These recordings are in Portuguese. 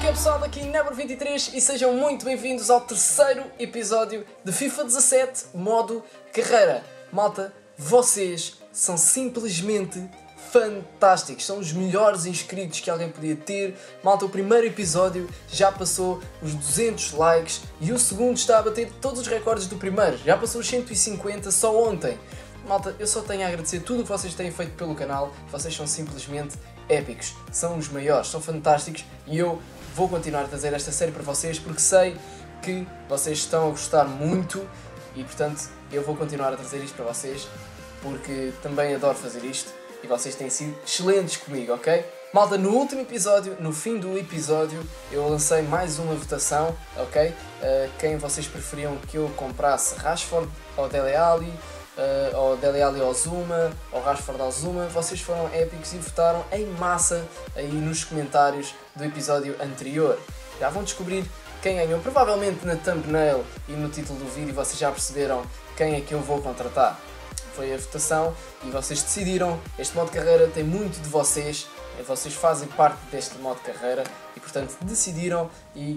que é pessoal, aqui Nebor23 e sejam muito bem-vindos ao terceiro episódio de FIFA 17 modo carreira. Malta, vocês são simplesmente fantásticos, são os melhores inscritos que alguém podia ter. Malta, o primeiro episódio já passou os 200 likes e o segundo está a bater todos os recordes do primeiro, já passou os 150 só ontem. Malta, eu só tenho a agradecer tudo o que vocês têm feito pelo canal, vocês são simplesmente épicos, são os maiores, são fantásticos e eu vou continuar a trazer esta série para vocês porque sei que vocês estão a gostar muito e portanto eu vou continuar a trazer isto para vocês porque também adoro fazer isto e vocês têm sido excelentes comigo, ok? Malta, no último episódio, no fim do episódio, eu lancei mais uma votação, ok? Quem vocês preferiam que eu comprasse, Rashford ou Dele Alli? Ou Dele Alli ao Zuma, ou Rashford ao Zuma, vocês foram épicos e votaram em massa aí nos comentários do episódio anterior. Já vão descobrir quem ganhou, provavelmente na thumbnail e no título do vídeo vocês já perceberam quem é que eu vou contratar. Foi a votação e vocês decidiram, este modo de carreira tem muito de vocês fazem parte deste modo de carreira e portanto decidiram e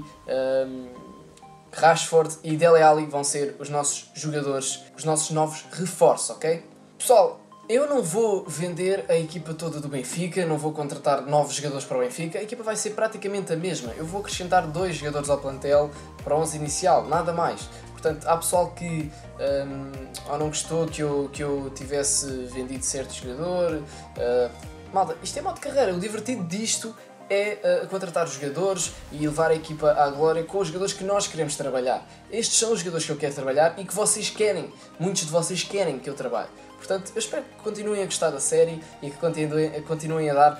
Rashford e Dele Alli vão ser os nossos jogadores, os nossos novos reforços, ok? Pessoal, eu não vou vender a equipa toda do Benfica, não vou contratar novos jogadores para o Benfica, a equipa vai ser praticamente a mesma. Eu vou acrescentar 2 jogadores ao plantel para o 11 inicial, nada mais. Portanto, há pessoal que ou não gostou que eu tivesse vendido certo jogador. Malta, isto é modo de carreira, o divertido disto é contratar jogadores e levar a equipa à glória com os jogadores que nós queremos trabalhar. Estes são os jogadores que eu quero trabalhar e que vocês querem, muitos de vocês querem que eu trabalhe. Portanto, eu espero que continuem a gostar da série e que continuem a dar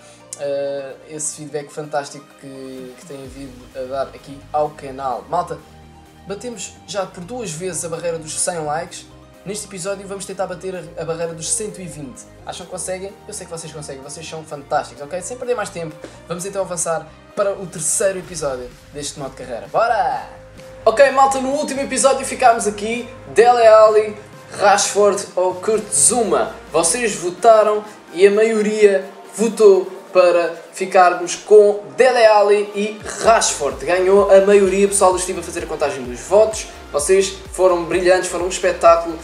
esse feedback fantástico que têm vindo a dar aqui ao canal. Malta, batemos já por 2 vezes a barreira dos 100 likes. Neste episódio vamos tentar bater a barreira dos 120. Acham que conseguem? Eu sei que vocês conseguem, vocês são fantásticos, ok? Sem perder mais tempo, vamos então avançar para o terceiro episódio deste modo de carreira. Bora! Ok, malta, no último episódio ficámos aqui, Dele Alli, Rashford ou Kurt Zouma. Vocês votaram e a maioria votou para ficarmos com Dele Alli e Rashford. Ganhou a maioria, pessoal, eu estive a fazer a contagem dos votos. Vocês foram brilhantes, foram um espetáculo.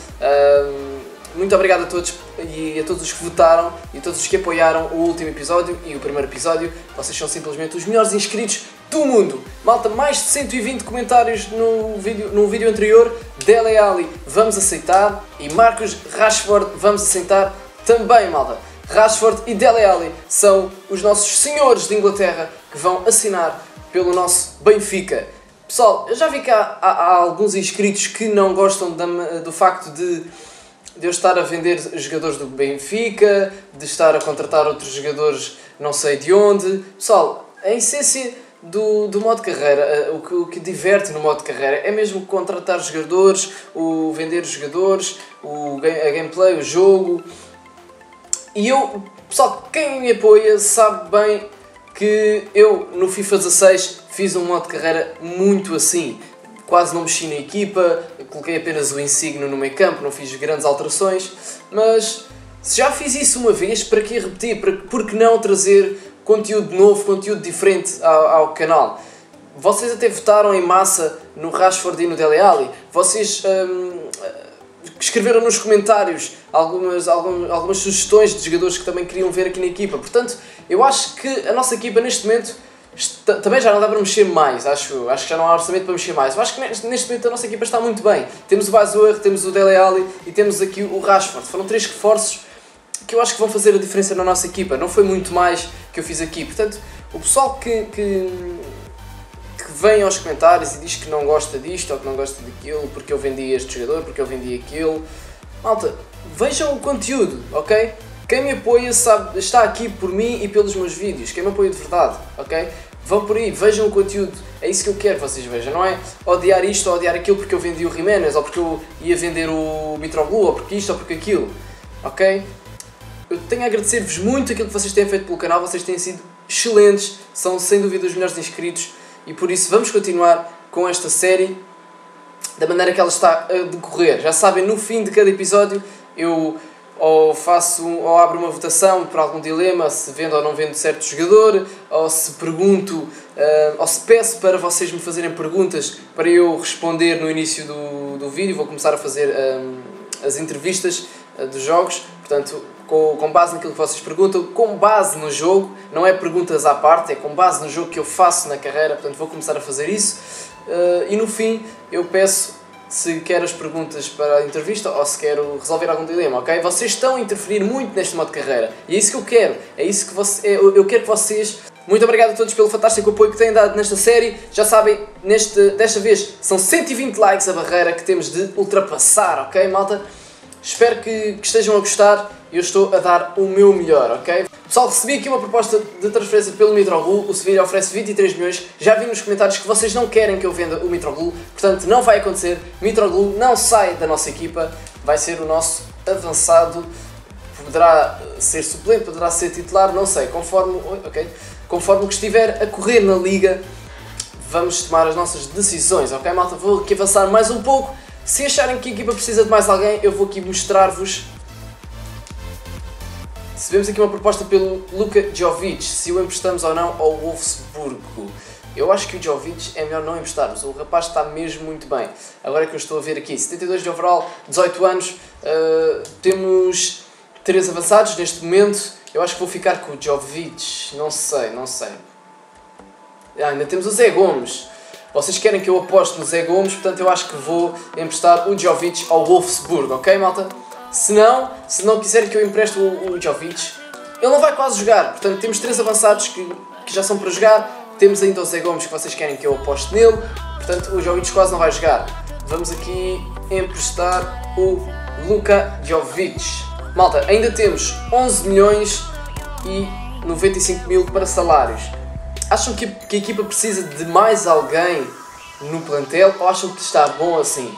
Muito obrigado a todos e a todos os que votaram e a todos os que apoiaram o último episódio e o primeiro episódio. Vocês são simplesmente os melhores inscritos do mundo. Malta, mais de 120 comentários no vídeo anterior. Dele Alli vamos aceitar e Marcus Rashford vamos aceitar também, malta. Rashford e Dele Alli são os nossos senhores de Inglaterra que vão assinar pelo nosso Benfica. Pessoal, eu já vi que há alguns inscritos que não gostam do facto de eu estar a vender jogadores do Benfica, de estar a contratar outros jogadores não sei de onde. Pessoal, a essência do modo de carreira, o que diverte no modo de carreira é mesmo contratar jogadores, o vender jogadores, a gameplay, o jogo. E eu, pessoal, quem me apoia sabe bem que eu no FIFA 16 fiz um modo de carreira muito assim. Quase não mexi na equipa, coloquei apenas o Insigne no meio campo, não fiz grandes alterações. Mas se já fiz isso uma vez, para que repetir? Por que não trazer conteúdo novo, conteúdo diferente ao canal? Vocês até votaram em massa no Rashford e no Dele Alli. Vocês escreveram nos comentários algumas sugestões de jogadores que também queriam ver aqui na equipa. Portanto, eu acho que a nossa equipa neste momento também já não dá para mexer mais. Acho que já não há orçamento para mexer mais. Eu acho que neste momento a nossa equipa está muito bem. Temos o Bazoer, temos o Dele Alli e temos aqui o Rashford. Foram 3 reforços que eu acho que vão fazer a diferença na nossa equipa. Não foi muito mais que eu fiz aqui. Portanto, o pessoal que vem aos comentários e diz que não gosta disto ou que não gosta daquilo, porque eu vendi este jogador, porque eu vendi aquilo. Malta, vejam o conteúdo, ok? Quem me apoia sabe, está aqui por mim e pelos meus vídeos. Quem me apoia de verdade, ok? Vão por aí, vejam o conteúdo. É isso que eu quero que vocês vejam, não é odiar isto ou odiar aquilo porque eu vendi o Jiménez, ou porque eu ia vender o Mitroglou, ou porque isto ou porque aquilo, ok? Eu tenho a agradecer-vos muito aquilo que vocês têm feito pelo canal, vocês têm sido excelentes, são sem dúvida os melhores inscritos. E por isso vamos continuar com esta série da maneira que ela está a decorrer. Já sabem, no fim de cada episódio eu ou ou abro uma votação por algum dilema, se vendo ou não vendo certo jogador, ou se pergunto, ou se peço para vocês me fazerem perguntas para eu responder no início do vídeo. Vou começar a fazer as entrevistas dos jogos, portanto, com base naquilo que vocês perguntam, com base no jogo, não é perguntas à parte, é com base no jogo que eu faço na carreira, portanto vou começar a fazer isso, e no fim eu peço se quer as perguntas para a entrevista ou se quero resolver algum dilema, ok? Vocês estão a interferir muito neste modo de carreira e é isso que eu quero, é isso que eu quero que vocês... Muito obrigado a todos pelo fantástico apoio que têm dado nesta série. Já sabem, desta vez são 120 likes a barreira que temos de ultrapassar, ok, malta? Espero que estejam a gostar e eu estou a dar o meu melhor, ok? Pessoal, recebi aqui uma proposta de transferência pelo Mitroglou. O Sevilha oferece 23 milhões. Já vi nos comentários que vocês não querem que eu venda o Mitroglou, portanto não vai acontecer. Mitroglou não sai da nossa equipa, vai ser o nosso avançado. Poderá ser suplente, poderá ser titular, não sei, conforme o que estiver a correr na liga, vamos tomar as nossas decisões, ok, malta? Vou aqui avançar mais um pouco. Se acharem que a equipa precisa de mais alguém, eu vou aqui mostrar-vos. Se vemos aqui uma proposta pelo Luka Jovic, se o emprestamos ou não ao Wolfsburgo. Eu acho que o Jovic é melhor não emprestarmos, o rapaz está mesmo muito bem. Agora é que eu estou a ver aqui, 72 de overall, 18 anos, temos 3 avançados neste momento. Eu acho que vou ficar com o Jovic, não sei. Ainda temos o Zé Gomes. Vocês querem que eu aposte no Zé Gomes, portanto eu acho que vou emprestar o Jovic ao Wolfsburgo, ok, malta? Se não quiserem que eu empreste o Jovic, ele não vai quase jogar, portanto temos 3 avançados que já são para jogar, temos ainda o Zé Gomes que vocês querem que eu aposte nele, portanto o Jovic quase não vai jogar. Vamos aqui emprestar o Luka Jovic. Malta, ainda temos 11 milhões e 95 mil para salários. Acham que a equipa precisa de mais alguém no plantel ou acham que está bom assim?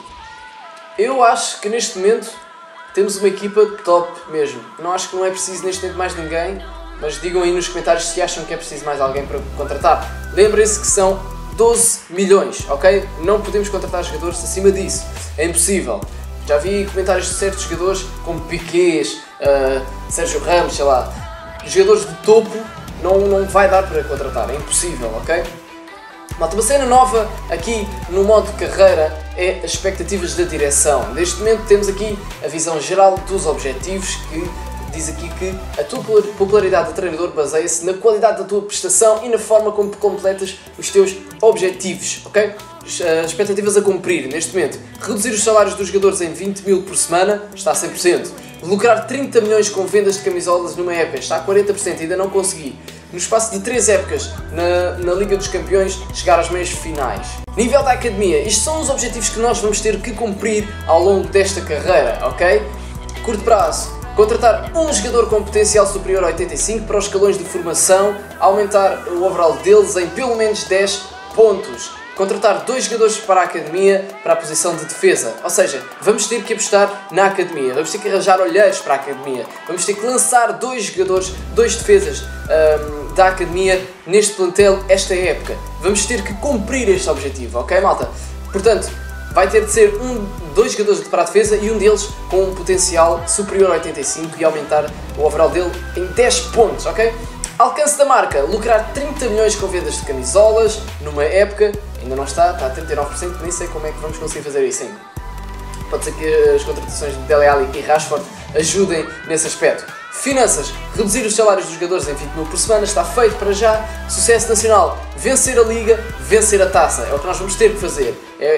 Eu acho que neste momento temos uma equipa top mesmo. Acho que não é preciso neste momento mais ninguém, mas digam aí nos comentários se acham que é preciso mais alguém para contratar. Lembrem-se que são 12 milhões, ok? Não podemos contratar jogadores acima disso, é impossível. Já vi comentários de certos jogadores como Piqués, Sérgio Ramos, sei lá, jogadores de topo. Não vai dar para contratar, é impossível, ok? Malta, uma cena nova aqui no modo de carreira é as expectativas da direção. Neste momento temos aqui a visão geral dos objetivos, que diz aqui que a tua popularidade de treinador baseia-se na qualidade da tua prestação e na forma como completas os teus objetivos, ok? As expectativas a cumprir neste momento: reduzir os salários dos jogadores em 20 mil por semana, está a 100%. Lucrar 30 milhões com vendas de camisolas numa época, está a 40%, ainda não consegui. No espaço de 3 épocas na Liga dos Campeões, chegar às meias finais. Nível da academia: isto são os objetivos que nós vamos ter que cumprir ao longo desta carreira, ok? Curto prazo: contratar um jogador com potencial superior a 85 para os escalões de formação, aumentar o overall deles em pelo menos 10 pontos. Contratar 2 jogadores para a academia, para a posição de defesa. Ou seja, vamos ter que apostar na academia, vamos ter que arranjar olheiros para a academia, vamos ter que lançar 2 jogadores, 2 defesas da academia neste plantel esta época. Vamos ter que cumprir este objetivo, ok, malta? Portanto, vai ter de ser 2 jogadores para a defesa e um deles com um potencial superior a 85 e aumentar o overall dele em 10 pontos, ok? Alcance da marca: lucrar 30 milhões com vendas de camisolas numa época. Ainda não está a 39%, nem sei como é que vamos conseguir fazer isso ainda. Pode ser que as contratações de Dele Alli e Rashford ajudem nesse aspecto. Finanças: reduzir os salários dos jogadores em 20 mil por semana, está feito para já. Sucesso nacional: vencer a Liga, vencer a Taça. É o que nós vamos ter que fazer.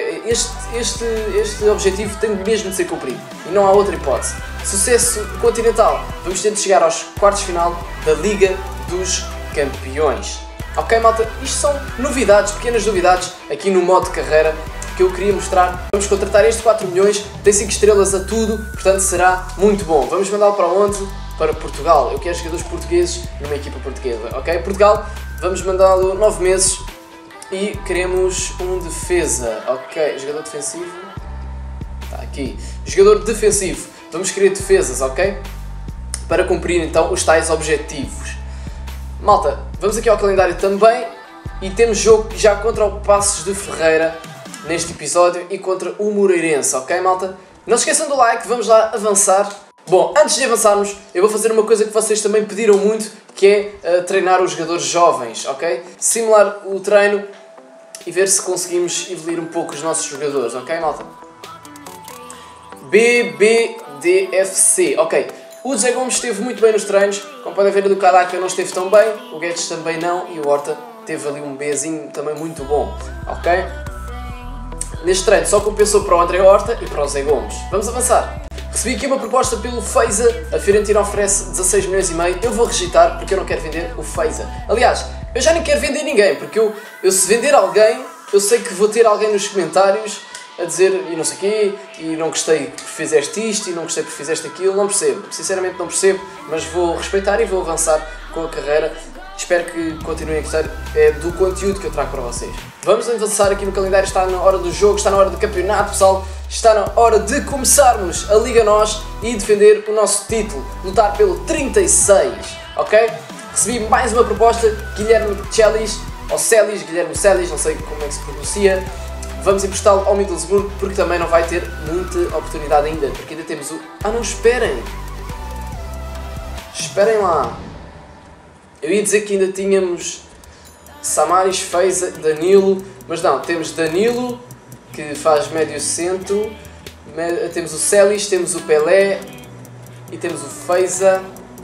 Este objetivo tem mesmo de ser cumprido e não há outra hipótese. Sucesso continental: vamos ter de chegar aos quartos de final da Liga dos Campeões. Ok, malta? Isto são novidades, pequenas novidades aqui no modo de carreira que eu queria mostrar. Vamos contratar este 4 milhões, tem 5 estrelas a tudo, portanto será muito bom. Vamos mandá-lo para onde? Para Portugal. Eu quero jogadores portugueses numa equipa portuguesa, ok? Portugal, vamos mandá-lo 9 meses e queremos um defesa, ok? Jogador defensivo, está aqui. Jogador defensivo, vamos querer defesas, ok? Para cumprir então os tais objetivos. Malta, vamos aqui ao calendário também e temos jogo já contra o Passos de Ferreira neste episódio e contra o Moreirense, ok, malta? Não se esqueçam do like, vamos lá avançar. Bom, antes de avançarmos, eu vou fazer uma coisa que vocês também pediram muito, que é treinar os jogadores jovens, ok? Simular o treino e ver se conseguimos evoluir um pouco os nossos jogadores, ok, malta? BBDFC, ok. O Zé Gomes esteve muito bem nos treinos, como podem ver, o Kadaka não esteve tão bem, o Guedes também não e o Horta teve ali um Bzinho também muito bom, ok? Neste treino só compensou para o André Horta e para o Zé Gomes. Vamos avançar. Recebi aqui uma proposta pelo Feiza, a Fiorentina oferece 16 milhões e meio, eu vou rejeitar porque eu não quero vender o Feiza. Aliás, eu já nem quero vender ninguém, porque eu se vender alguém, eu sei que vou ter alguém nos comentários a dizer e não sei o quê, e não gostei porque fizeste isto, e não gostei porque fizeste aquilo, não percebo, sinceramente não percebo, mas vou respeitar e vou avançar com a carreira. Espero que continuem a gostar do conteúdo que eu trago para vocês. Vamos avançar aqui no calendário, está na hora do jogo, está na hora do campeonato, pessoal. Está na hora de começarmos a Liga NOS e defender o nosso título, lutar pelo 36, ok? Recebi mais uma proposta, Guilherme Celis, ou Celis, Guilherme Celis, não sei como é que se pronuncia. Vamos emprestá-lo ao Middlesbrough porque também não vai ter muita oportunidade ainda, porque ainda temos o... Ah não, esperem! Esperem lá! Eu ia dizer que ainda tínhamos Samaris, Feiza, Danilo, mas não, temos Danilo, que faz médio centro, temos o Celis, temos o Pelé e temos o Feiza.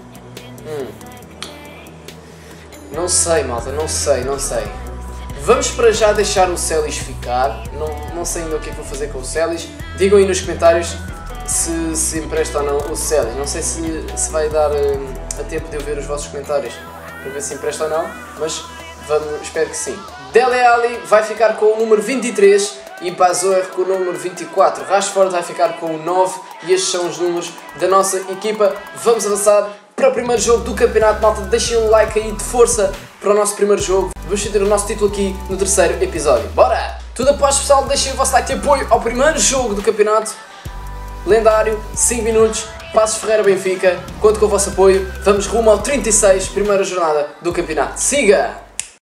Não sei, malta, não sei. Vamos para já deixar o Celis ficar, não sei ainda o que é que vou fazer com o Celis. Digam aí nos comentários se empresta ou não o Celis, não sei se vai dar a tempo de eu ver os vossos comentários para ver se empresta ou não, mas espero que sim. Dele Alli vai ficar com o número 23 e Bazoer com o número 24. Rashford vai ficar com o 9 e estes são os números da nossa equipa. Vamos avançar para o primeiro jogo do campeonato, malta. Deixem um like aí de força para o nosso primeiro jogo. Vamos ter o nosso título aqui no terceiro episódio. Bora! Tudo após, pessoal, deixem o vosso like de apoio ao primeiro jogo do campeonato. Lendário, 5 minutos, Passos Ferreira Benfica, conto com o vosso apoio, vamos rumo ao 36, primeira jornada do campeonato. Siga!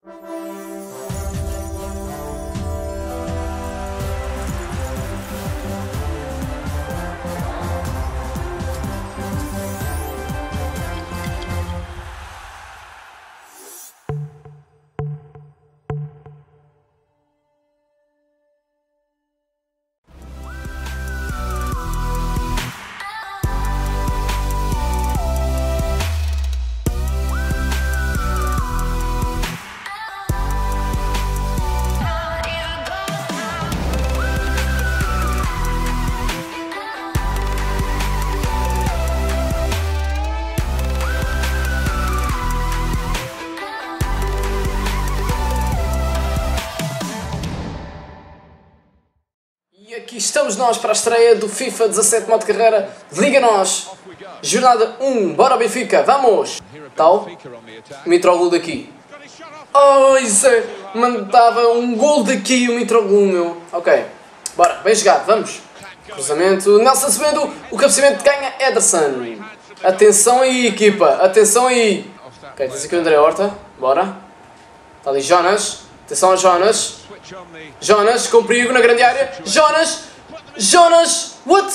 E aqui estamos nós para a estreia do FIFA 17 modo carreira Liga NOS. Jornada 1, bora Benfica, vamos! Tal, Mitroglou daqui. Oh, Zé, mandava um gol daqui o Mitroglou, meu. Ok, bora, bem jogado, vamos. Cruzamento, Nelson Semedo, o cabeceamento ganha Ederson. Atenção aí, equipa, atenção aí. Ok, tens aqui o André Horta, bora. Está ali Jonas, atenção a Jonas. Jonas, com perigo na grande área. Jonas, what?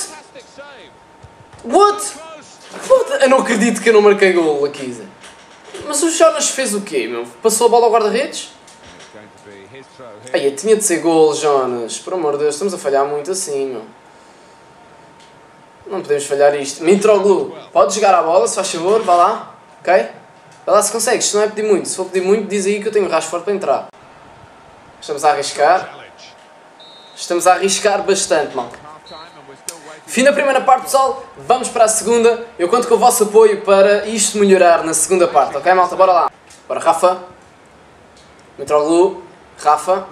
Eu não acredito que eu não marquei gol aqui, Zé. Mas o Jonas fez o quê, meu? Passou a bola ao guarda-redes? Ai, tinha de ser gol, Jonas. Por amor de Deus, estamos a falhar muito assim, meu. Não podemos falhar isto. Mitroglou, pode jogar a bola, se faz favor, vá lá. Ok? Vá lá se consegues, se não é pedir muito. Se for pedir muito, diz aí que eu tenho Rashford para entrar. Estamos a arriscar. Estamos a arriscar bastante, mal. Fim da primeira parte, pessoal. Vamos para a segunda. Eu conto com o vosso apoio para isto melhorar na segunda parte. Ok, malta? Bora lá. Bora, Rafa. Mitroglou. Rafa,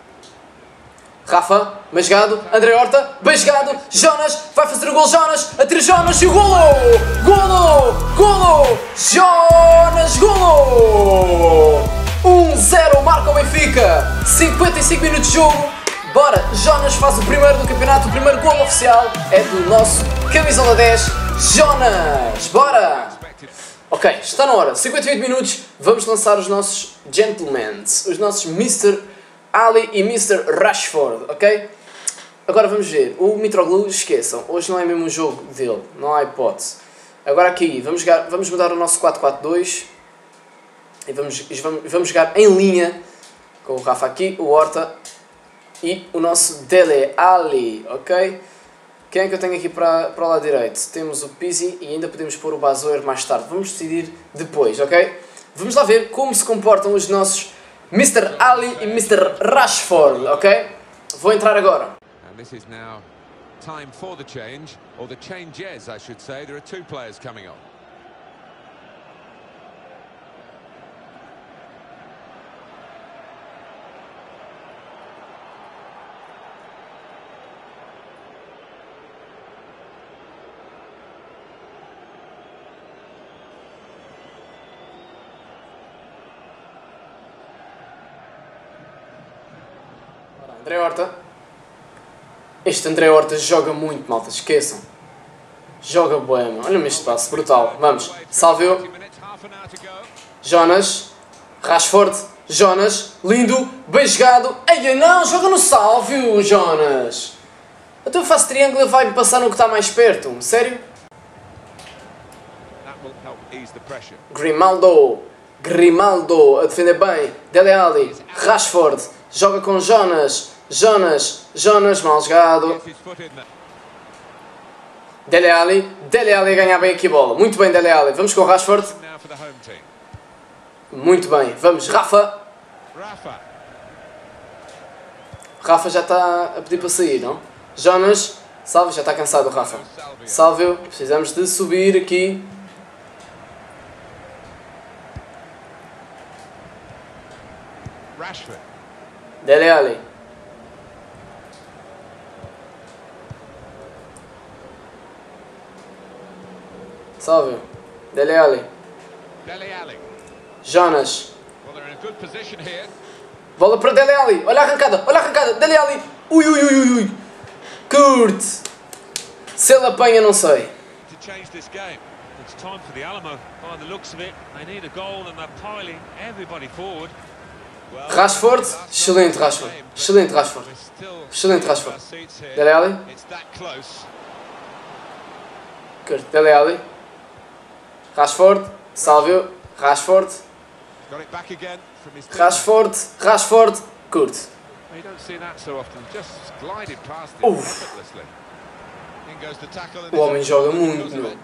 bem jogado. André Horta, bem jogado. Jonas, vai fazer o gol. Jonas, atira Jonas e o golo! Jonas, golo! 1-0, marca o Benfica. 55 minutos de jogo. Bora, Jonas faz o primeiro do campeonato. O primeiro golo oficial é do nosso camisola 10, Jonas. Bora! Ok, está na hora. 58 minutos. Vamos lançar os nossos gentlemen. Os nossos Mr. Ali e Mr. Rashford, ok? Agora vamos ver. O Mitroglou, esqueçam. Hoje não é mesmo um jogo dele. Não há hipótese. Agora aqui, vamos mudar o nosso 4-4-2 e vamos jogar em linha com o Rafa aqui, o Horta e o nosso Dele Alli, ok? Quem é que eu tenho aqui para o lado direito? Temos o Pizzi e ainda podemos pôr o Bazoer mais tarde. Vamos decidir depois, ok? Vamos lá ver como se comportam os nossos Mr. Ali e Mr. Rashford, ok? Vou entrar agora. And this is now time for the change, or the changes, I should say. There are two players coming on. André Horta. Este André Horta joga muito, malta, esqueçam. Joga bué, olha-me este passo, brutal. Vamos, Salvio. Jonas. Rashford. Jonas. Lindo. Bem jogado. Ei, não, joga no Salvio, Jonas. Então eu faço triângulo e vai-me passar no que está mais perto. Sério? Grimaldo. Grimaldo a defender bem. Dele Alli. Rashford. Joga com Jonas. Jonas, mal jogado. Dele Alli a ganhar bem aqui a bola. Muito bem, Dele Alli. Vamos com o Rashford. Muito bem. Vamos, Rafa. Rafa já está a pedir para sair, não? Jonas. Salve, já está cansado o Rafa. Salve, precisamos de subir aqui. Dele Alli. Salve. Dele Alli. Jonas. Bola para Dele Alli. Olha a arrancada. Dele Alli. Ui. Kurt. Se ele apanha, não sei. Rashford. Excelente Rashford. Dele Alli. Kurt. Dele Alli. Rashford, Salvio, Rashford, Kurt. O homem joga muito, meu.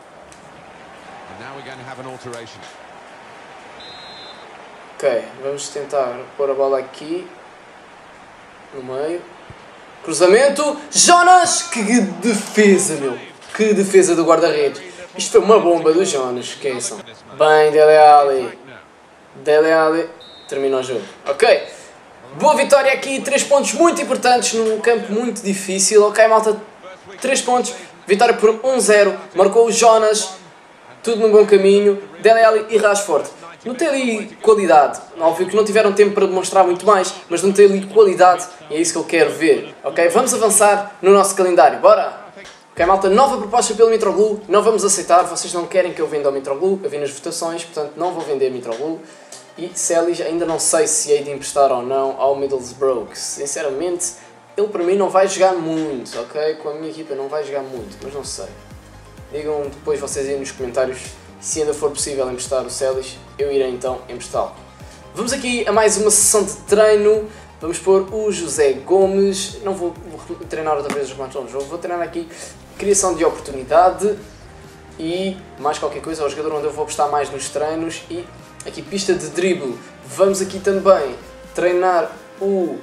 Ok, vamos tentar pôr a bola aqui, no meio. Cruzamento, Jonas, que defesa, meu. Que defesa do guarda-redes. Isto foi uma bomba do Jonas, esqueçam. Bem, Dele Alli. Termina o jogo. Ok. Boa vitória aqui. 3 pontos muito importantes num campo muito difícil. Ok, malta. 3 pontos. Vitória por 1-0. Marcou o Jonas. Tudo num bom caminho. Dele Alli e Rashford. Não tem ali qualidade. Óbvio que não tiveram tempo para demonstrar muito mais, mas não tem ali qualidade. E é isso que eu quero ver. Ok, vamos avançar no nosso calendário. Bora! Ok, malta, nova proposta pelo Mitroglou, não vamos aceitar, vocês não querem que eu venda o Mitroglou, eu vi nas votações, portanto não vou vender Mitroglou. E Celis, ainda não sei se hei de emprestar ou não ao Middlesbrough, sinceramente, ele para mim não vai jogar muito, ok? Com a minha equipa não vai jogar muito, mas não sei. Digam depois vocês aí nos comentários se ainda for possível emprestar o Celis, eu irei então emprestá-lo. Vamos aqui a mais uma sessão de treino. Vamos pôr o José Gomes. Não vou treinar outra vez os comandos no jogo, vou treinar aqui criação de oportunidade e mais qualquer coisa, é o jogador onde eu vou apostar mais nos treinos. E aqui pista de drible. Vamos aqui também treinar o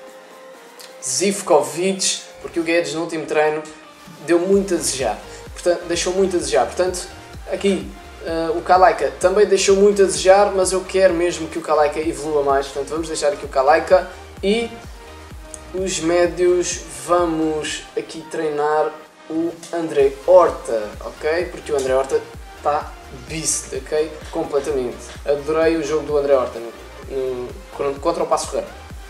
Zivkovic, porque o Guedes no último treino deu muito a desejar, portanto, deixou muito a desejar. Portanto, aqui o Kalaika também deixou muito a desejar, mas eu quero mesmo que o Kalaika evolua mais, portanto vamos deixar aqui o Kalaika. E os médios, vamos aqui treinar o André Horta, ok? Porque o André Horta está beast, ok? Completamente. Adorei o jogo do André Horta contra o Paços Ferreira.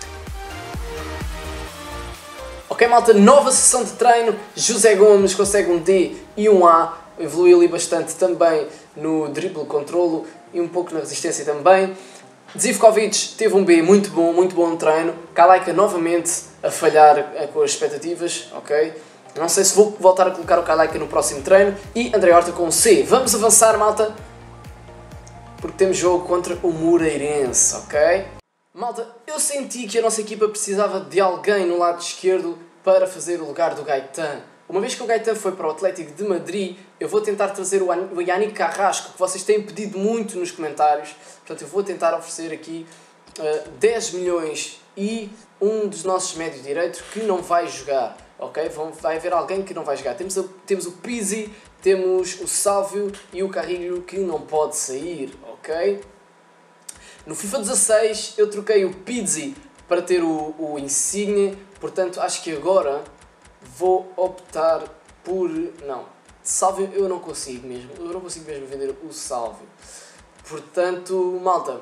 Ok, malta, nova sessão de treino. José Gomes consegue um D e um A. Evoluiu ali bastante também no dribble controlo e um pouco na resistência também. Zivkovic teve um B muito bom no treino. Kalaika novamente a falhar com as expectativas, ok? Não sei se vou voltar a colocar o Kalaika no próximo treino. E André Horta com C. Vamos avançar, malta, porque temos jogo contra o Moreirense, ok? Malta, eu senti que a nossa equipa precisava de alguém no lado esquerdo para fazer o lugar do Gaetan. Uma vez que o Gaetan foi para o Atlético de Madrid, eu vou tentar trazer o Yannick Carrasco, que vocês têm pedido muito nos comentários. Portanto, eu vou tentar oferecer aqui 10 milhões e um dos nossos médios direitos que não vai jogar, ok? Vai haver alguém que não vai jogar. Temos o Pizzi, temos o Sálvio e o Carrilho que não pode sair, ok? No FIFA 16 eu troquei o Pizzi para ter o Insigne, portanto acho que agora vou optar por... Não, Sálvio eu não consigo mesmo vender o Sálvio. Portanto, malta,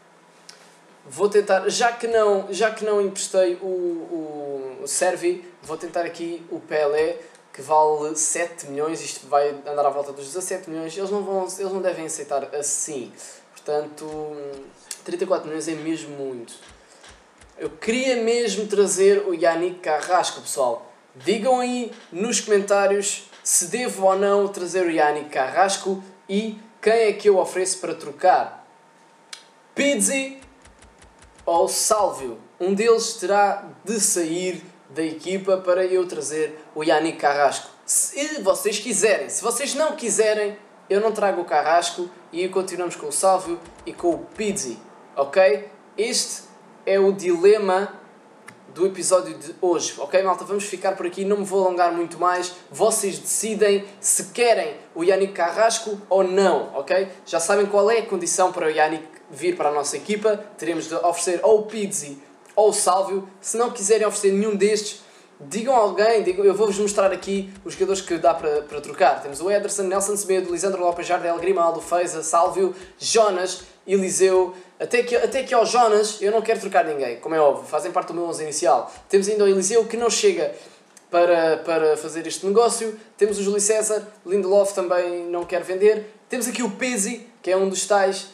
vou tentar, já que não emprestei o Servi, vou tentar aqui o Pelé, que vale 7 milhões, isto vai andar à volta dos 17 milhões, eles não devem aceitar assim. Portanto, 34 milhões é mesmo muito. Eu queria mesmo trazer o Yannick Carrasco, pessoal. Digam aí nos comentários se devo ou não trazer o Yannick Carrasco e quem é que eu ofereço para trocar. Pizzi ou Sálvio. Um deles terá de sair da equipa para eu trazer o Yannick Carrasco. Se vocês quiserem. Se vocês não quiserem, eu não trago o Carrasco e continuamos com o Sálvio e com o Pizzi. Ok? Este é o dilema do episódio de hoje, ok, malta? Vamos ficar por aqui, não me vou alongar muito mais. Vocês decidem se querem o Yannick Carrasco ou não, ok? Já sabem qual é a condição para o Yannick vir para a nossa equipa. Teremos de oferecer ou o Pizzi ou o Sálvio. Se não quiserem oferecer nenhum destes, digam a alguém, eu vou-vos mostrar aqui os jogadores que dá para trocar. Temos o Ederson, Nelson Semedo, Lisandro Lopes, Jardel, Grimaldo, Feiza, Sálvio, Jonas, Eliseu. Até que ao Jonas eu não quero trocar ninguém, como é óbvio, fazem parte do meu 11 inicial. Temos ainda o Eliseu que não chega para fazer este negócio. Temos o Júlio César, Lindelof também não quer vender. Temos aqui o Pizzi, que é um dos tais.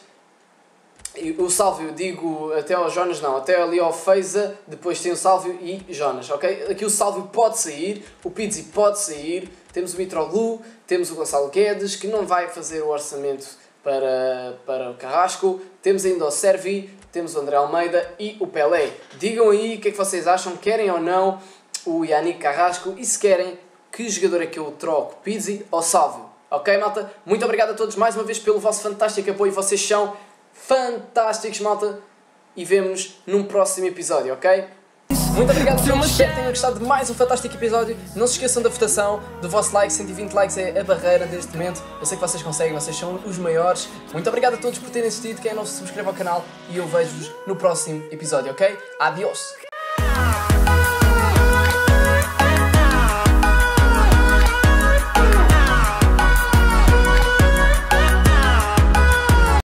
O Sálvio, digo até ao Jonas, não, até ali ao Feiza, depois tem o Sálvio e Jonas, ok? Aqui o Sálvio pode sair, o Pizzi pode sair, temos o Mitroglou, temos o Gonçalo Guedes, que não vai fazer o orçamento para o Carrasco, temos ainda o Servi, temos o André Almeida e o Pelé. Digam aí o que é que vocês acham, querem ou não o Yannick Carrasco e se querem, que jogador é que eu troco, Pizzi ou Sálvio? Ok, malta? Muito obrigado a todos mais uma vez pelo vosso fantástico apoio, vocês são fantásticos, malta, e vemo-nos num próximo episódio, ok? Muito obrigado a todos, espero que tenham gostado de mais um fantástico episódio. Não se esqueçam da votação, do vosso like, 120 likes é a barreira deste momento. Eu sei que vocês conseguem, vocês são os maiores. Muito obrigado a todos por terem assistido, quem não se subscreve ao canal e eu vejo-vos no próximo episódio, ok? Adiós!